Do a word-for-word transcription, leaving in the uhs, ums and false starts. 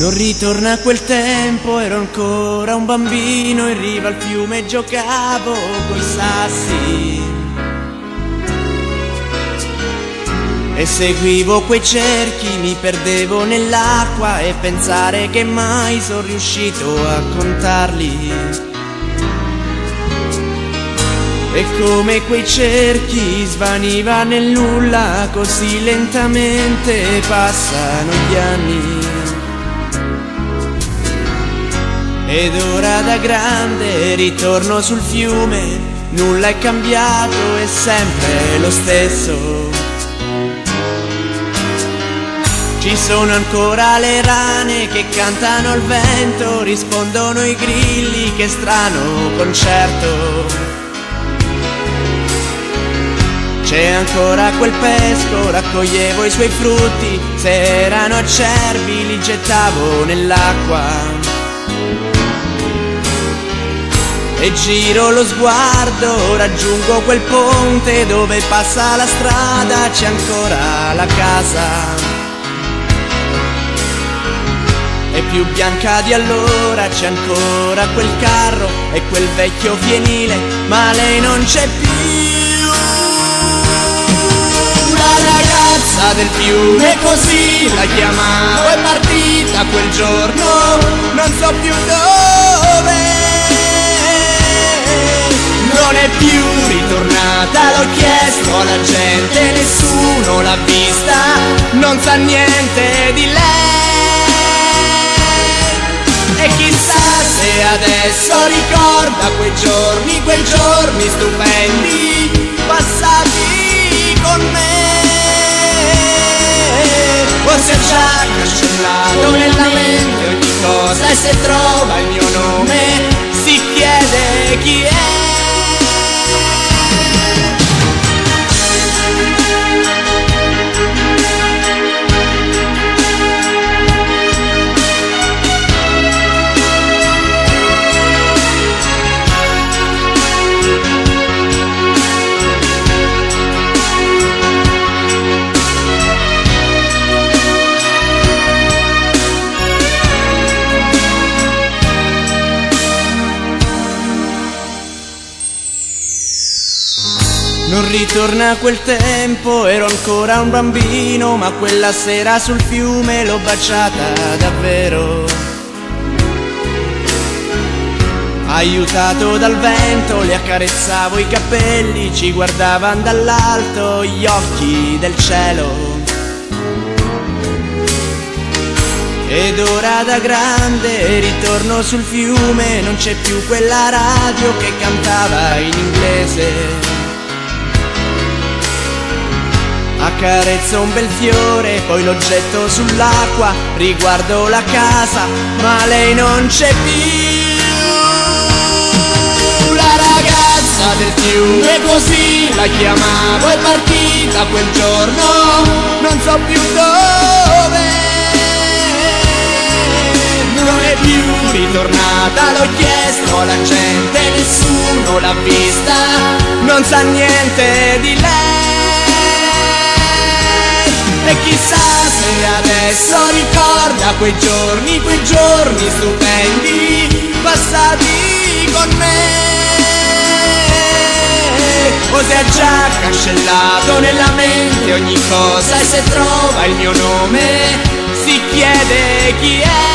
Non ritorna a quel tempo, ero ancora un bambino, in riva al fiume giocavo coi sassi e seguivo quei cerchi, mi perdevo nell'acqua e pensare che mai sono riuscito a contarli. E come quei cerchi svaniva nel nulla, così lentamente passano gli anni. Ed ora da grande ritorno sul fiume, nulla è cambiato, è sempre lo stesso. Ci sono ancora le rane che cantano al vento, rispondono i grilli, che strano concerto. C'è ancora quel pesco, raccoglievo i suoi frutti, se erano acerbi li gettavo nell'acqua. E giro lo sguardo, raggiungo quel ponte dove passa la strada, c'è ancora la casa. È più bianca di allora, c'è ancora quel carro e quel vecchio fienile, ma lei non c'è più. La ragazza del fiume, così la chiamavo, è partita quel giorno, non so più dove. Non è più ritornata, l'ho chiesto alla gente, nessuno l'ha vista, non sa niente di lei. E chissà se adesso ricorda quei giorni, quei giorni stupendi passati con me. O se ha già cancellato nella mente ogni cosa e se trova il mio nome si chiede chi è. Non ritorna a quel tempo, ero ancora un bambino, ma quella sera sul fiume l'ho baciata davvero. Aiutato dal vento le accarezzavo i capelli, ci guardavano dall'alto gli occhi del cielo. Ed ora da grande ritorno sul fiume, non c'è più quella radio che cantava in inglese. Accarezzo un bel fiore, poi lo getto sull'acqua, riguardo la casa, ma lei non c'è più. La ragazza del fiume, così la chiamavo, è partita quel giorno, non so più dove. Non è più ritornata, l'ho chiesto alla gente, nessuno l'ha vista, non sa niente di lei. E chissà se adesso ricorda quei giorni, quei giorni stupendi passati con me. O se ha già cancellato nella mente ogni cosa e se trova il mio nome si chiede chi è.